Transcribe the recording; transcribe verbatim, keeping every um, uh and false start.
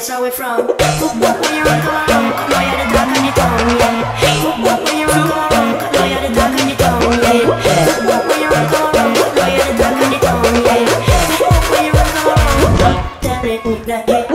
place where we from. Boop boop when you run come around, cause now you're the talk of the town, yeah. Boop boop when you run come around, cause now you're the talk of the town, yeah. Boop boop when you run come around, cause now you're the talk of the town, yeah. Boop boop when you run come around, tell it me that yeah.